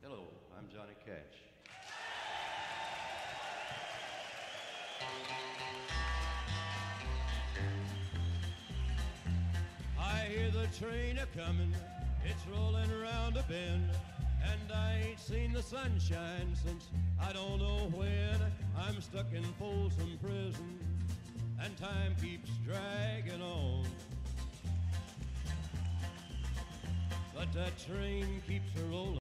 Hello, I'm Johnny Cash. I hear the train a-comin', it's rollin' around a bend, and I ain't seen the sunshine since I don't know when. I'm stuck in Folsom Prison, and time keeps dragging on. But that train keeps a rollin'.